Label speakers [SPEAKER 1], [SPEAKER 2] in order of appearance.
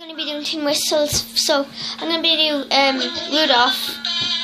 [SPEAKER 1] going to be doing tin whistles, so I'm going to be doing Rudolph.